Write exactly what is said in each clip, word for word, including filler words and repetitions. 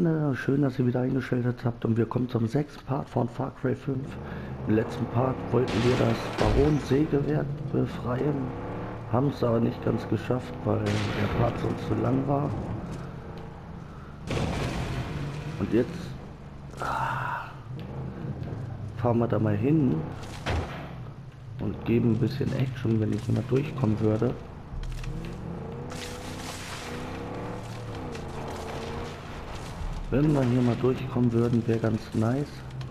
Freunde, schön, dass ihr wieder eingeschaltet habt und wir kommen zum sechsten Part von Far Cry fünf. Im letzten Part wollten wir das Baron-Sägewerk befreien, haben es aber nicht ganz geschafft, weil der Part sonst zu lang war. Und jetzt ah, fahren wir da mal hin und geben ein bisschen Action, wenn ich mal durchkommen würde. Wenn wir hier mal durchkommen würden, wäre ganz nice.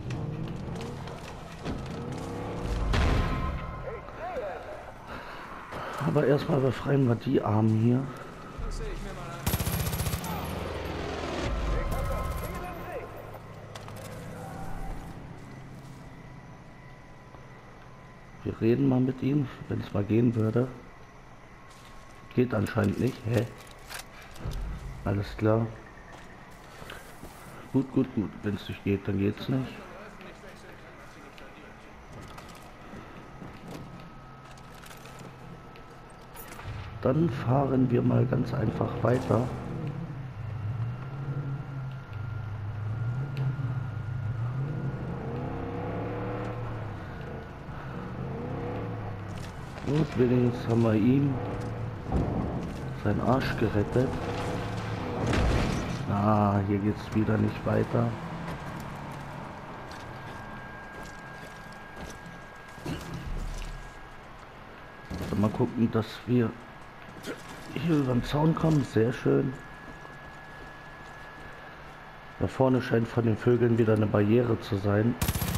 Aber erstmal befreien wir die Armen hier. Wir reden mal mit ihm, wenn es mal gehen würde. Geht anscheinend nicht. Hä? Alles klar. Gut, gut, gut. Wenn es nicht geht, dann geht's nicht. Dann fahren wir mal ganz einfach weiter. Und wenigstens haben wir ihm seinen Arsch gerettet. Ah, hier geht's wieder nicht weiter. Also mal gucken, dass wir hier über den Zaun kommen. Sehr schön. Da vorne scheint von den Vögeln wieder eine Barriere zu sein.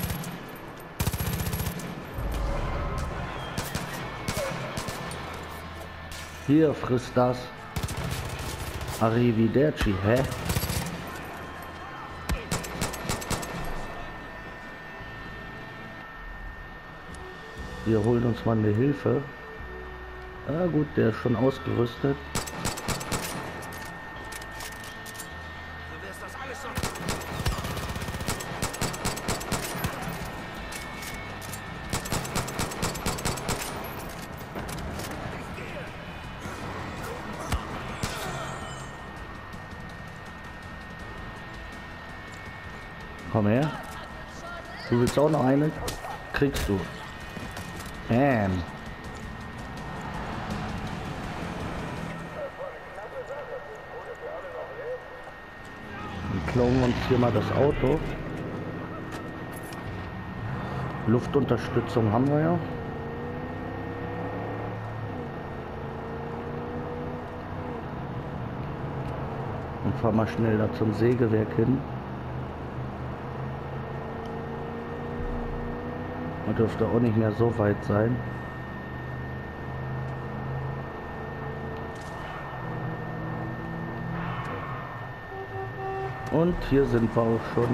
Hier, frisst das. Arrivederci, hä? Wir holen uns mal eine Hilfe. Ah gut, der ist schon ausgerüstet. Komm her. Du willst auch noch eine? Kriegst du. Bam. Dann klauen wir uns hier mal das Auto. Luftunterstützung haben wir ja. Und fahren mal schnell da zum Sägewerk hin. Dürfte auch nicht mehr so weit sein. Und hier sind wir auch schon.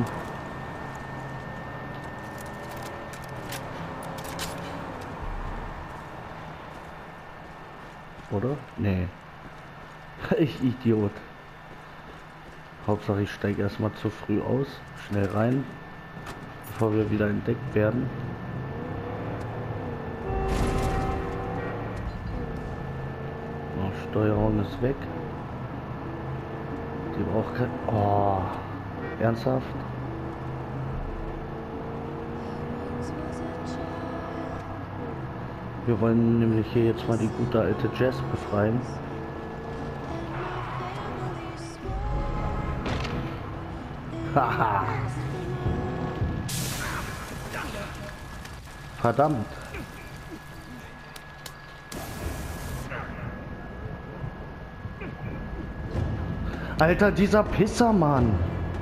Oder? Nee. Ich Idiot. Hauptsache ich steige erstmal zu früh aus. Schnell rein, bevor wir wieder entdeckt werden. Steuerung ist weg. Die braucht kein... Oh, ernsthaft? Wir wollen nämlich hier jetzt mal die gute alte Jess befreien. Haha. Verdammt. Alter, dieser Pisser, Mann.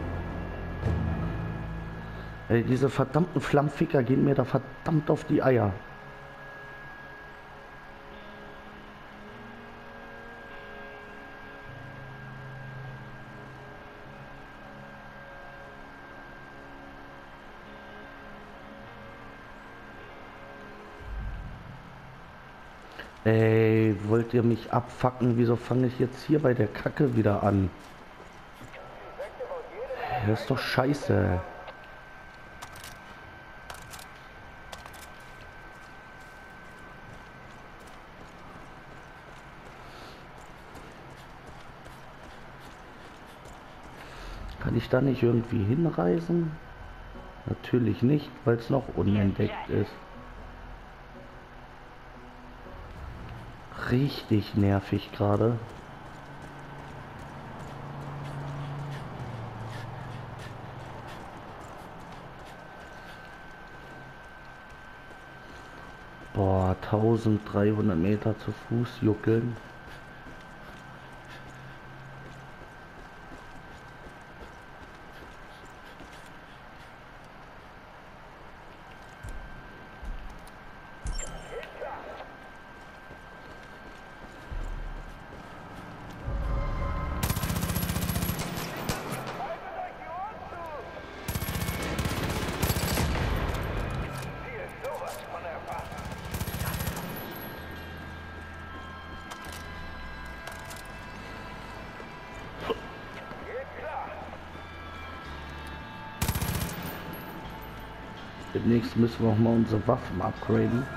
Ey, diese verdammten Flammficker gehen mir da verdammt auf die Eier. Ey, wollt ihr mich abfacken? Wieso fange ich jetzt hier bei der Kacke wieder an? Das ist doch scheiße. Kann ich da nicht irgendwie hinreisen? Natürlich nicht, weil es noch unentdeckt ist. Richtig nervig gerade. Boah, dreizehnhundert Meter zu Fuß juckeln. Demnächst müssen wir auch mal unsere Waffen upgraden.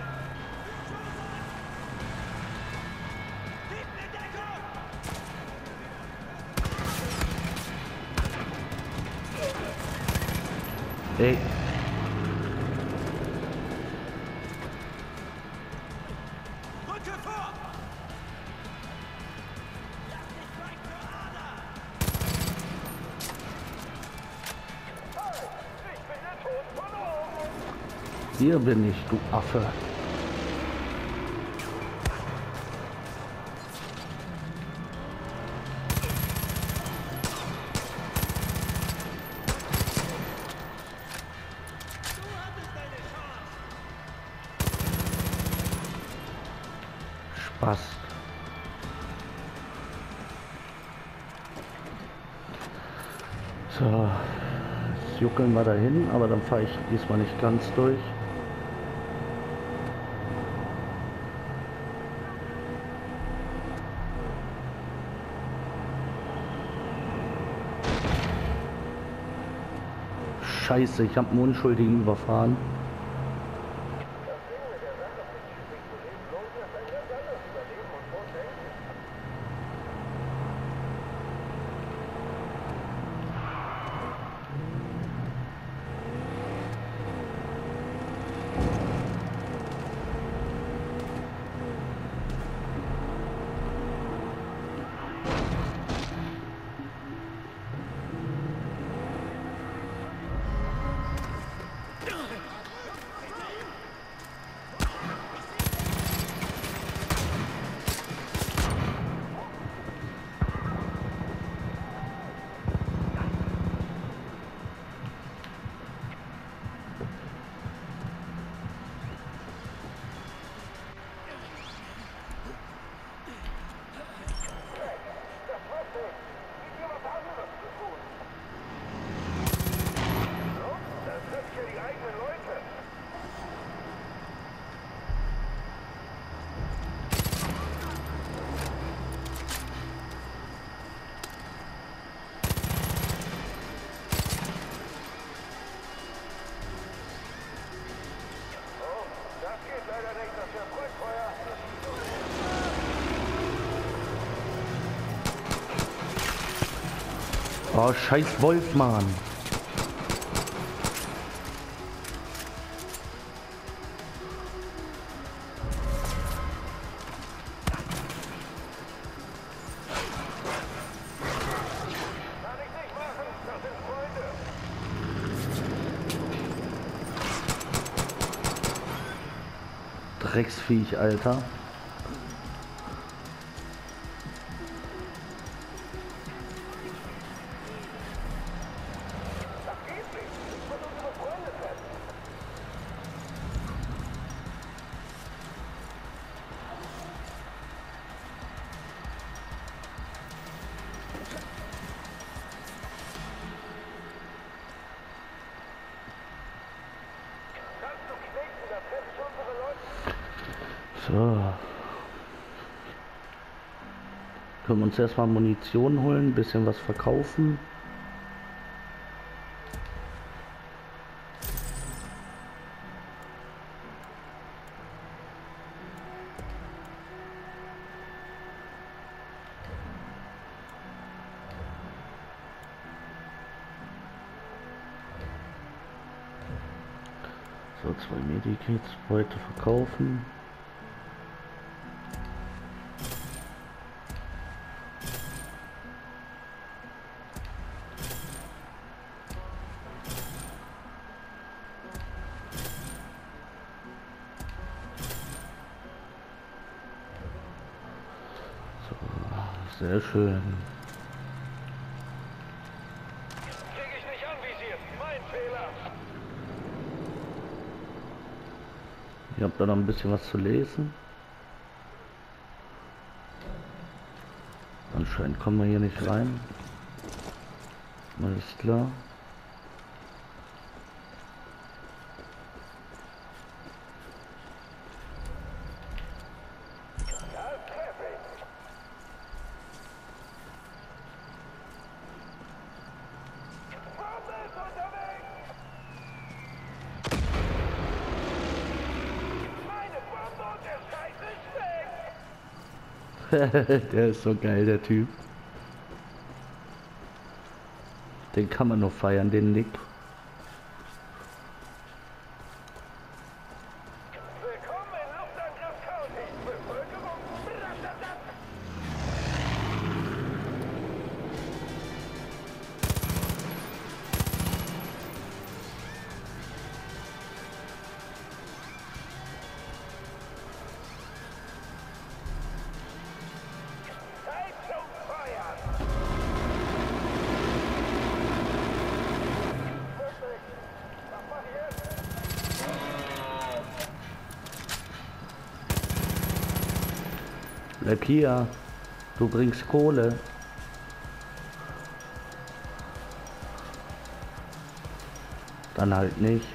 Ey. Hier bin ich, du Affe. Spaß. So, jetzt juckeln wir dahin, aber dann fahre ich diesmal nicht ganz durch. Scheiße, ich habe einen Unschuldigen überfahren. Oh, scheiß Wolf, Mann. Drecksviech, Alter. So. Können wir uns erstmal Munition holen, ein bisschen was verkaufen. So, zwei Medikits heute verkaufen. So, sehr schön. Krieg ich nicht anvisiert. Mein Fehler. Ihr habt da noch ein bisschen was zu lesen. Anscheinend kommen wir hier nicht rein. Alles klar. Der ist so geil, der Typ. Den kann man nur feiern, den Nick. Willkommen in Luftangriff County. Bevölkerung. Ratatatat. Zeit zum Feuern. Wirklich. Was war hier? Bleib hier. Du bringst Kohle. Dann halt nicht.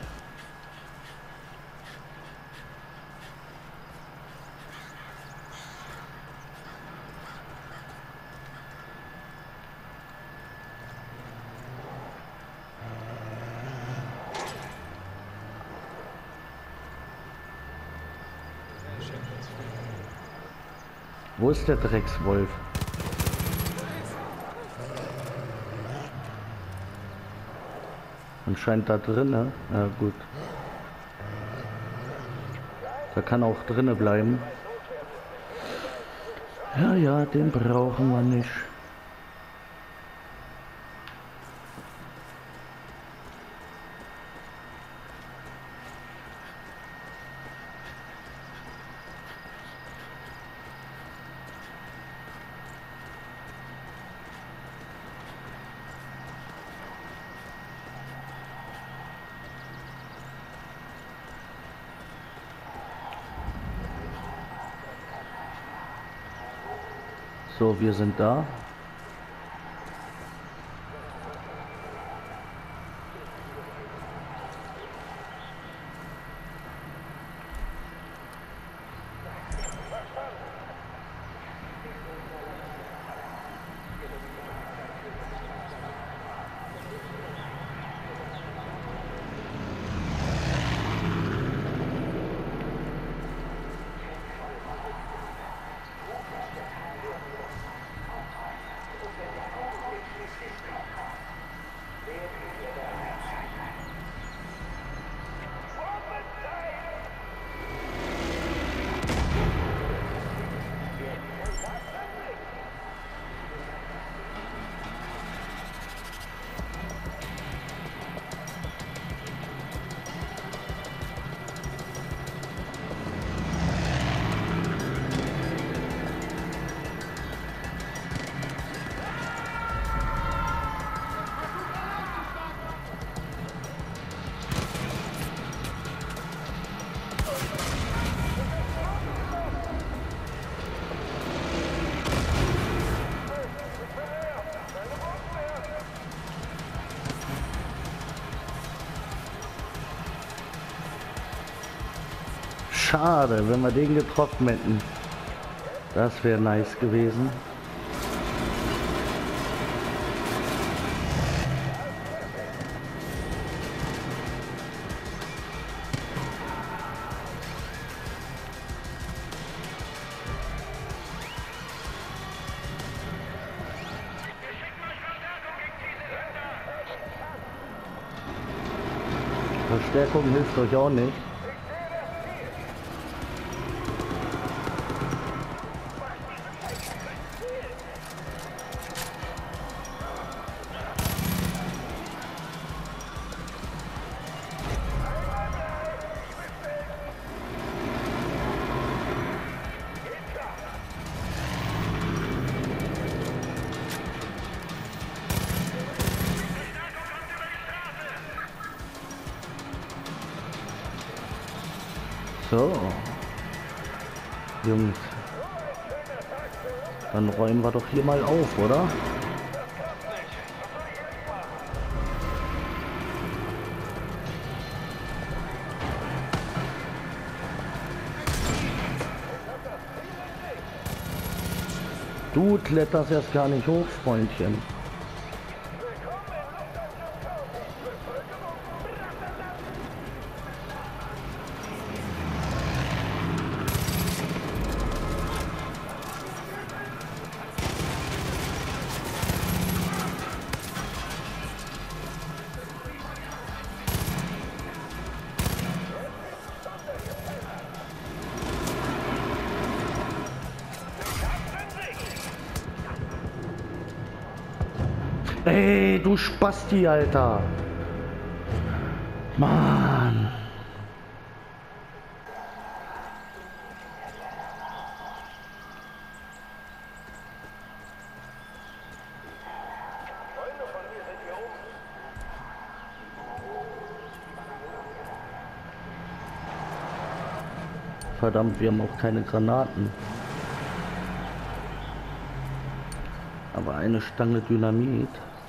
Wo ist der Dreckswolf? Anscheinend da drinnen. Ja gut. Da kann auch drinnen bleiben. Ja, ja, den brauchen wir nicht. So, wir sind da. Schade, wenn wir den getroffen hätten. Das wäre nice gewesen. Verstärkung hilft euch auch nicht. So, Jungs, dann räumen wir doch hier mal auf, oder? Du kletterst erst gar nicht hoch, Freundchen. Ey, du Spasti, Alter. Mann. Verdammt, wir haben auch keine Granaten. Aber eine Stange Dynamit.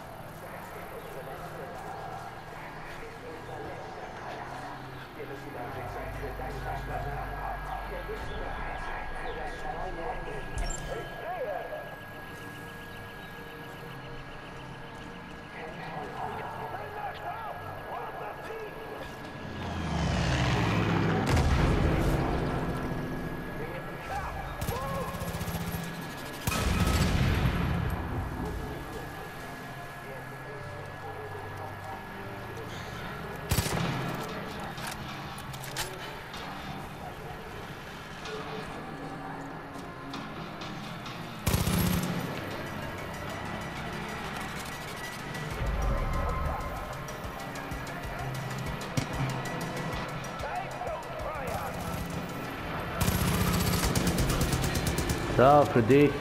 Da, für dich.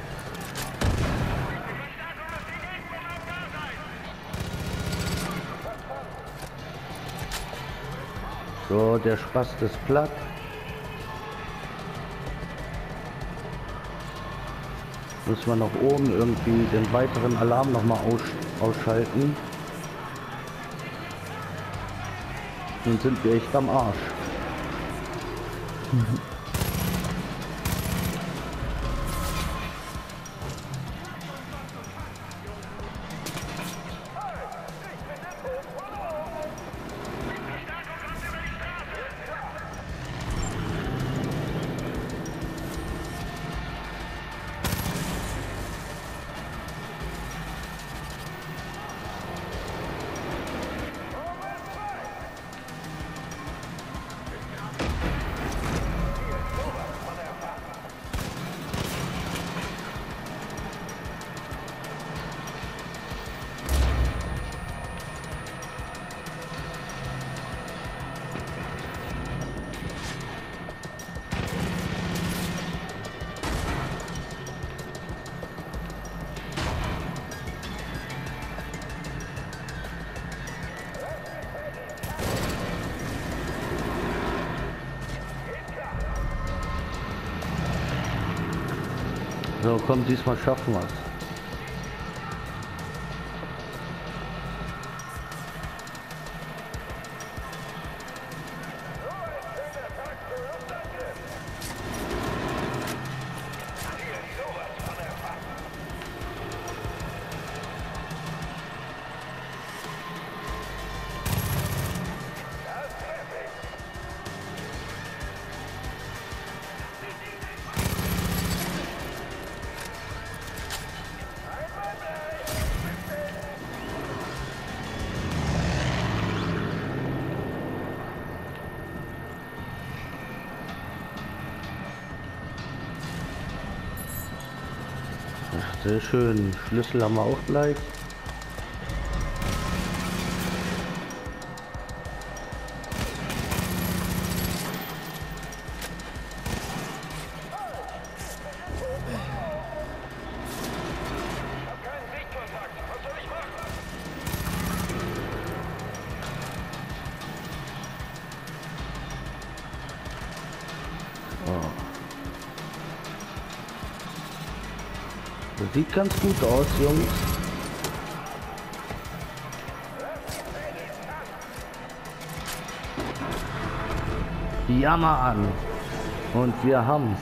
So, der Spast ist platt. Müssen wir nach oben irgendwie den weiteren Alarm noch mal aus, ausschalten. Dann sind wir echt am Arsch. So, komm, diesmal schaffen wir es. Sehr schön. Schlüssel haben wir auch gleich. Keinen Sichtkontakt. Was soll ich machen? Das sieht ganz gut aus, Jungs. Ja, Mann. Und wir haben's.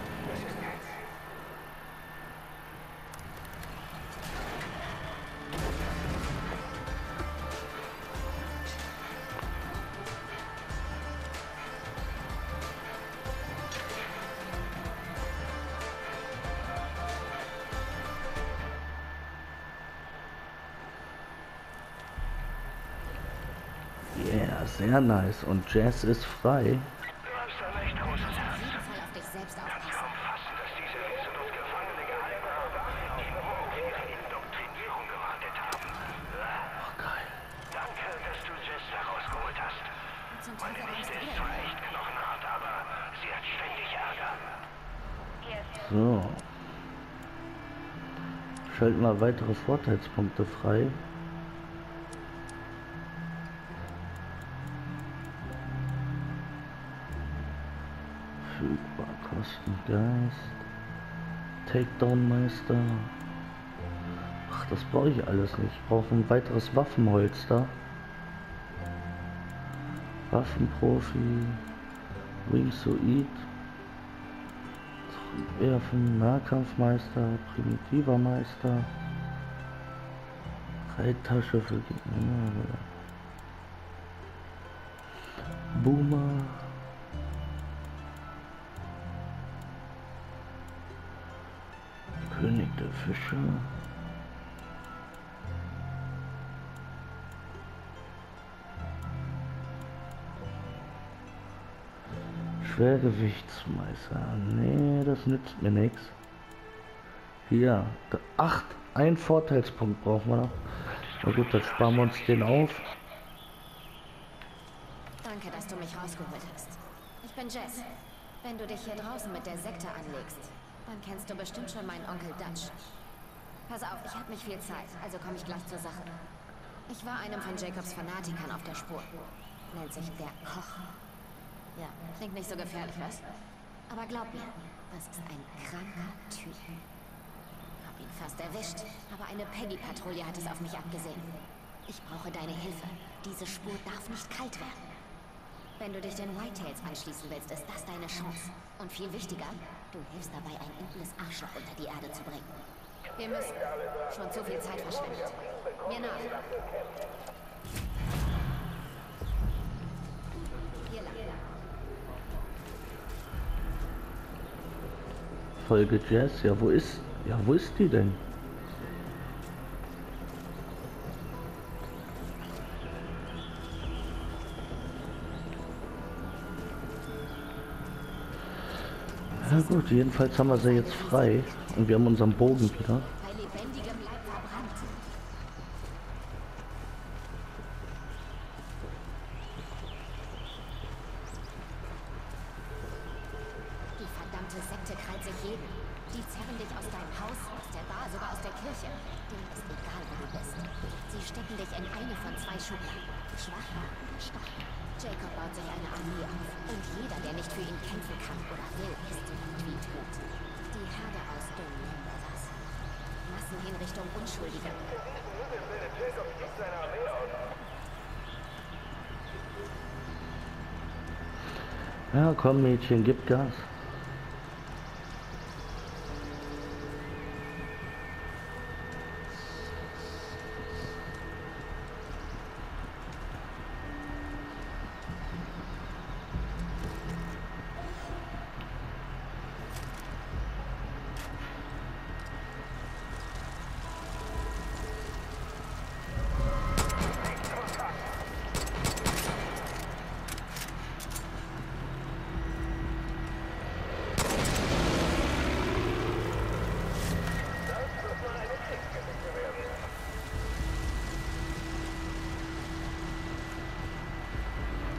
Yeah, sehr nice. Und Jazz ist frei. Du hast ein echt großes Herz. Fall auf dich selbst aufpassen. Fassen, dass diese Witze dort Gefangene gehalten haben, die nur auf ihre Indoktrinierung gewartet haben. Oh, geil. Danke, dass du Jess da rausgeholt hast. Zum Meine Teufel Nichte hast ist du zwar echt knochenhart, aber sie hat ständig Ärger. So. Schalten wir weitere Vorteilspunkte frei. Verfügbar Kosten Geist. Takedown-Meister. Ach, das brauche ich alles nicht. Ich brauche ein weiteres Waffenholster. Waffenprofi. Wingsuit. Werfen, Nahkampfmeister, Primitiver Meister. Reittasche für Gegner. Boomer. König der Fische. Schwergewichtsmeister. Nee, das nützt mir nichts. Hier, acht. Ein Vorteilspunkt brauchen wir noch. Na gut, dann sparen wir uns den auf. Danke, dass du mich rausgeholt hast. Ich bin Jess. Wenn du dich hier draußen mit der Sekte anlegst, dann kennst du bestimmt schon meinen Onkel Dutch. Pass auf, ich habe nicht viel Zeit, also komme ich gleich zur Sache. Ich war einem von Jacobs Fanatikern auf der Spur. Nennt sich der Koch. Ja, klingt nicht so gefährlich, was? Aber glaub mir, das ist ein kranker Typ. Hab ihn fast erwischt, aber eine Peggy-Patrouille hat es auf mich abgesehen. Ich brauche deine Hilfe. Diese Spur darf nicht kalt werden. Wenn du dich den Whitetails anschließen willst, ist das deine Chance. Und viel wichtiger, du hilfst dabei, ein übles Arschloch unter die Erde zu bringen. Wir müssen. Schon zu viel Zeit verschwendet. Mir nach. Hier lang. Folge Jazz. Ja, wo ist... Ja, wo ist die denn? Ja gut, jedenfalls haben wir sie jetzt frei und wir haben unseren Bogen wieder. Bei lebendigem Leib verbrannt. Die verdammte Sekte krallt sich jeden. Die zerren dich aus deinem Haus, aus der Bar, sogar aus der Kirche. Denen ist egal, wo du bist. Sie stecken dich in eine von zwei Schubladen. Schwach oder stark. Jacob baut sich eine Armee auf. Und jeder, der nicht für ihn kämpfen kann oder will, ist wie tot. Die Herde ausdünnen nennen wir das. Massenhinrichtung Unschuldiger. Ja, komm Mädchen, gib Gas.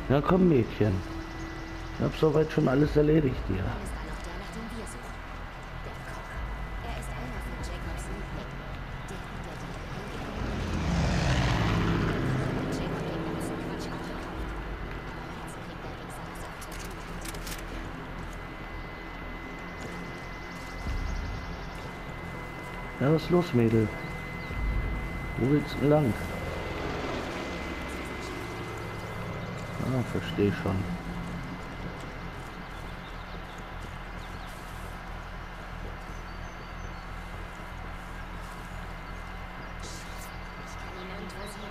Ja, komm, Mädchen. Ich hab soweit schon alles erledigt hier. Dann ist da noch der, nach dem wir suchen. Der Koch. Er ist einer von Jacobs Liebling. Der, der die Jacob den ganzen Quatsch abgekauft. Aber jetzt kriegt der Wichser das auf die Tür. Ja, was ist los, Mädel? Wo willst du lang? Ah, verstehe schon. Ich kann ihn nirgendwo sehen.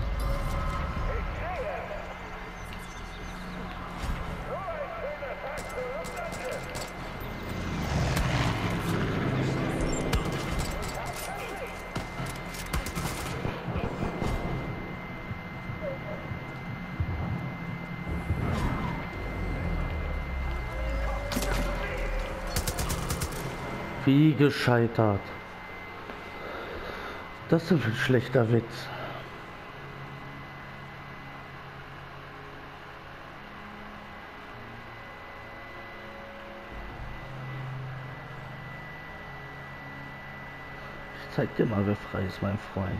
Wie gescheitert. Das ist ein schlechter Witz. Ich zeig dir mal, wer frei ist, mein Freund.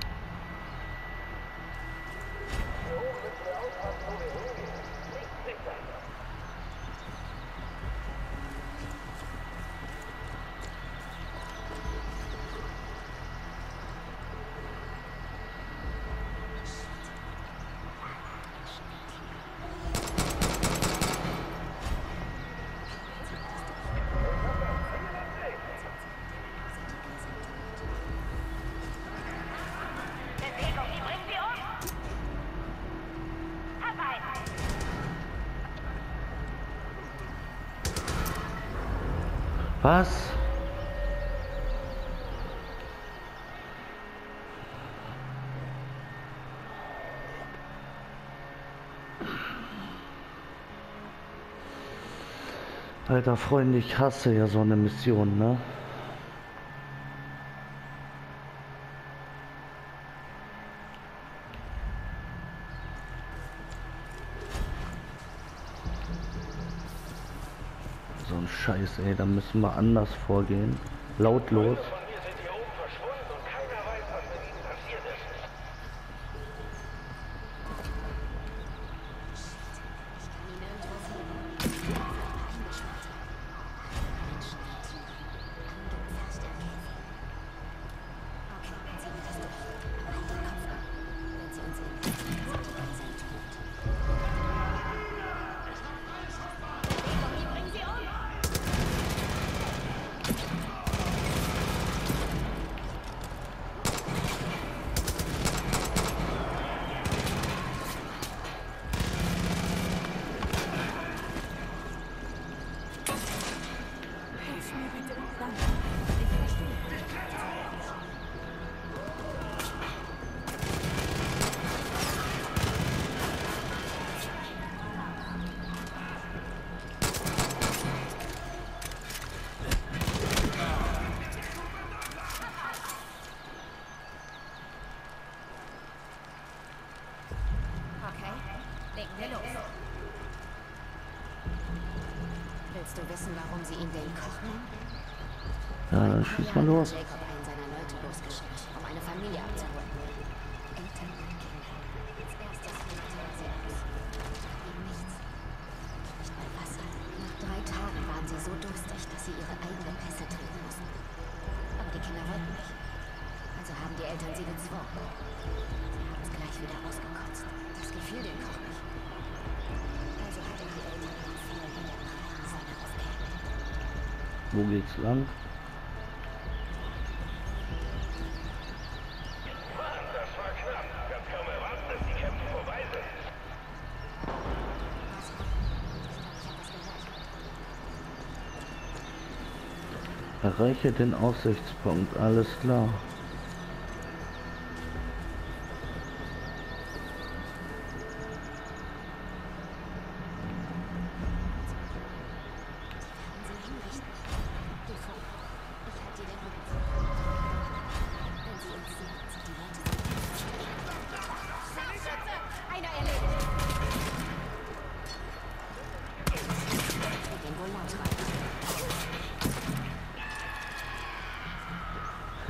Bewegung, ich bring sie um! Hab einen! Was? Alter Freund, ich hasse ja so eine Mission, ne? So ein Scheiß, ey, da müssen wir anders vorgehen. Lautlos. Von mir sind hier oben verschwunden und keiner weiß, was mit ihnen passiert ist. Ich kann ihn nirgendwo sehen. Eingesperrt. Menschen wie Tiere. Angepfercht der Käfig. Okay, dann ziehen wir das durch. Aber halt den Kopf ab. Wenn sie uns sehen, sind die Geiseln tot. Bewegung, ich bring sie um! Hilf mir bitte. Danke. Ich verstehe. Okay, legen wir los. Willst du wissen, warum sie ihn den Koch nennen? Ja, dann schieß mal los. Jacob einen seiner Leute losgeschickt, um eine Familie abzuholen. Eltern und Kinder. Als erstes lieferte er sie aus. Ihm nichts. Nicht mal Wasser. Nach drei Tagen waren sie so durstig, dass sie ihre eigene Pässe trinken mussten. Aber die Kinder wollten nicht. Also haben die Eltern sie gezwungen. Sie haben es gleich wieder ausgekotzt. Das gefiel dem Koch nicht. Also hat er die Eltern ihre Vier in der prallen Sonne aufgehängt. Wo geht's lang? Mann, das war knapp. Ich hab kaum erwartet, dass die Kämpfe vorbei sind. Was? Ich glaube, ich habe was gehört. Erreiche den Aussichtspunkt, alles klar. Sie hinrichten. Du vor. Ich halte dir den Rücken zu. Wenn sie uns sehen, sind die Leute so. Scharfschütze! Einer erledigt!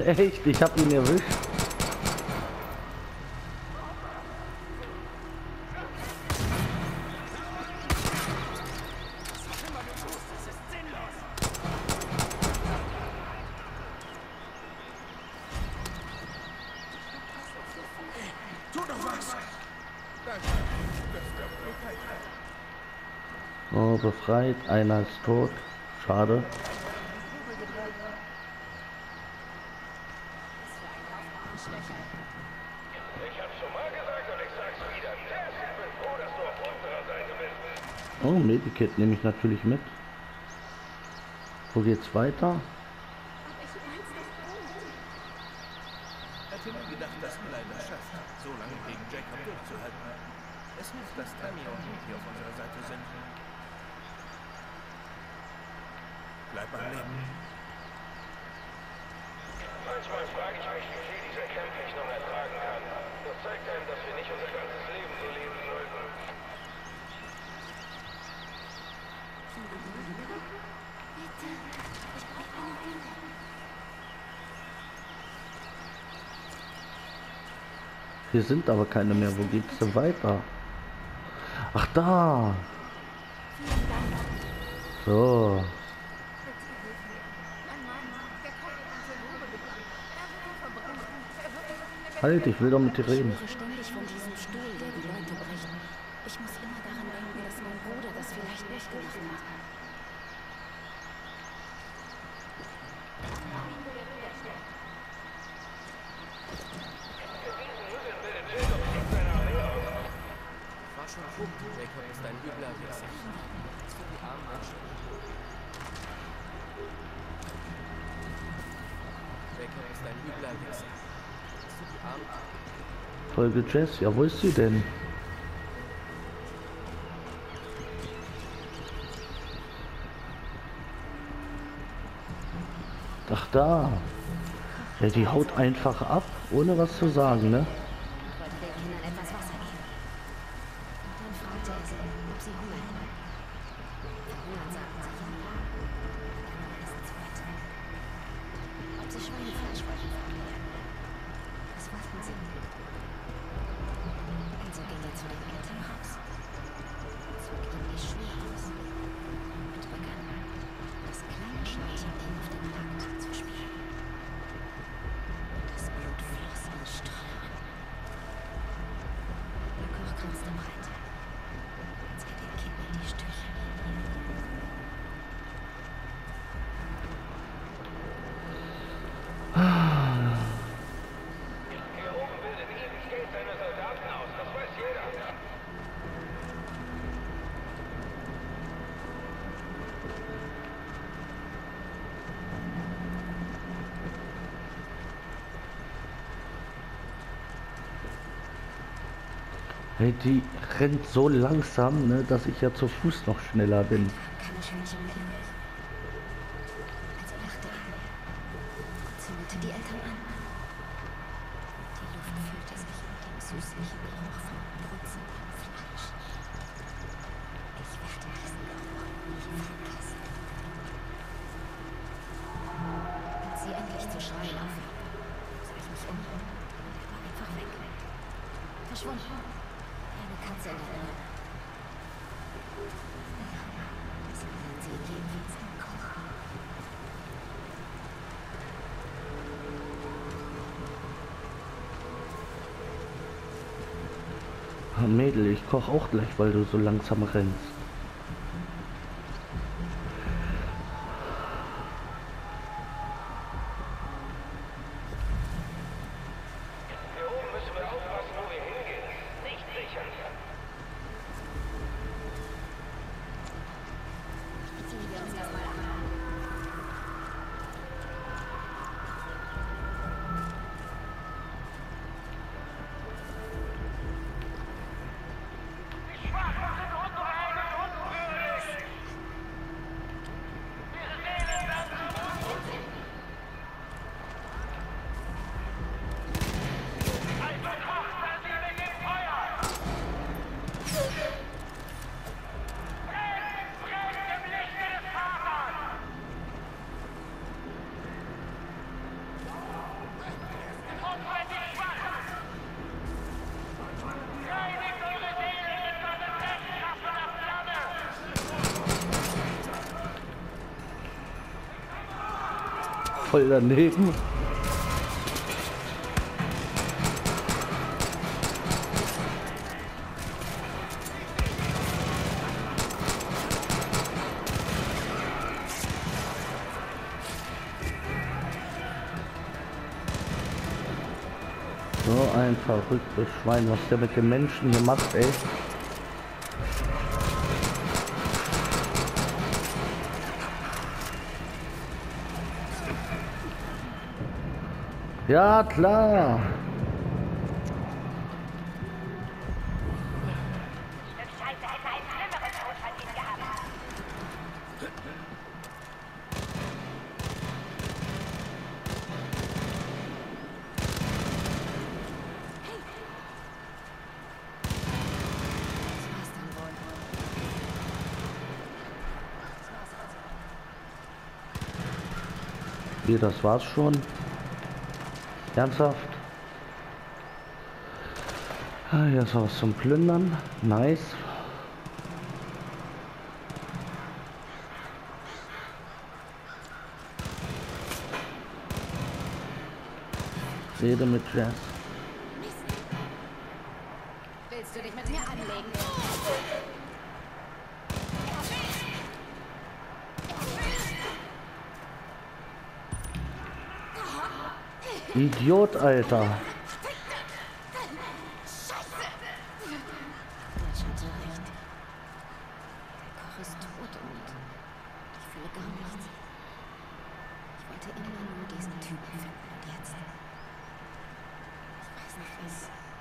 echt, ich hab ihn erwischt. Oh, befreit, einer ist tot. Schade. Ich hab's schon mal gesagt und ich sag's wieder. Jess, ich bin froh, dass du auf unserer Seite bist. Oh, Medikit nehme ich natürlich mit. Wo geht's weiter? Hätte nie gedacht, dass Glenn das schafft, so lange gegen Jacob durchzuhalten. Es hilft, dass Tammy und Nicky auf unserer Seite sind. Bleib am Leben. Manchmal frage ich mich, wie viel dieser Camp echt noch ertragen kann. Das zeigt einem, dass wir nicht unser ganzes Leben so leben sollten. Hier sind aber keine mehr. Wo geht's denn weiter? Ach, da. So. Halt, ich will doch mit dir reden. Ich höre ständig von diesem Stuhl, der die Leute bricht. Ich muss immer daran denken, dass mein Bruder das vielleicht nicht gemacht hat. War schon gut. Jacob ist ein übler Wichser. Das für die armen Menschen. Jacob ist ein übler Wichser. Das für die armen Folge Jess. Ja, wo ist sie denn? Ach, da. Ja, die haut einfach ab, ohne was zu sagen, ne? Ich wollte den Kindern etwas Wasser geben. Und dann fragte er sie, ob sie Hunger hätten. Verhungern, sagten sie ja. Dann Essen zu retten. Ob sie Schweinefleisch wollten, fragte er. Was wollten sie? Also ging er zu dem Elternhaus, zog ihnen die Schuhe aus und begann, das kleine Schneechen auf dem Markt zu spielen. Das Blut floss in Strömen. Der Koch grinste breit, als er den Kindern die Stühle Hier oben bildet Edens Gate seine Soldaten aus, das weiß jeder. Hey, die rennt so langsam, ne, dass ich ja zu Fuß noch schneller bin. kam er schon nicht mehr durch. Also lachte er und zündete die Eltern an. Die Luft füllte sich mit dem süßlichen Geruch von brutzendem Fleisch. Ich werde diesen Geruch nie vergessen. Als sie endlich zu schreien aufhörten, sah ich mich um und er war einfach weg. Verschwunden. Eine Katze in der Nähe. Das nennen sie jedenfalls einen Koch. Ah, Mädel, ich koche auch gleich, weil du so langsam rennst. Hier oben müssen wir aufpassen, wo wir hingehen. Nicht sichern. Ziehen wir uns das mal an. Die Schwachen sind unsere Eigenen. voll daneben. So ein verrücktes Schwein, was der mit den Menschen hier macht, ey. Ja, klar. Wie, das war's schon? Ernsthaft? Ah, hier ist was zum Plündern. Nice. Rede mit Jess. Willst du dich mit mir anlegen? Idiot, Alter. Der hatte recht. Der Koch ist tot und ich fühle gar nichts. Ich wollte immer nur diesen Typen finden und jetzt... Ich weiß nicht, was...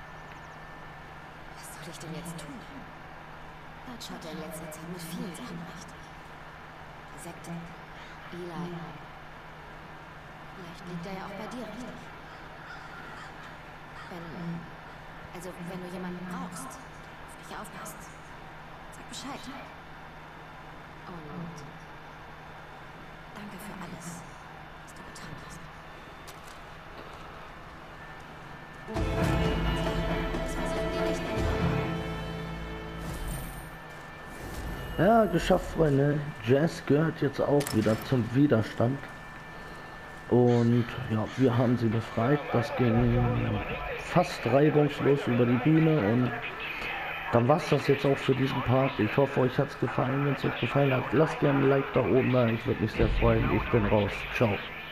Was soll ich denn jetzt tun? Dutch hatte in letzter Zeit mit vielen Sachen recht. Die Sekte, Eli... Vielleicht liegt er ja auch bei dir richtig. Wenn, also wenn du jemanden brauchst, auf dich aufpasst, sag Bescheid. Und danke für alles, was du getan hast. Das versuchen die nicht mehr. Ja, geschafft, Freunde. Jess gehört jetzt auch wieder zum Widerstand. Und ja, wir haben sie befreit. Das ging fast reibungslos über die Bühne. Und dann war es das jetzt auch für diesen Part. Ich hoffe, euch hat es gefallen. Wenn es euch gefallen hat, lasst gerne ein Like da oben da. Ich würde mich sehr freuen. Ich bin raus. Ciao.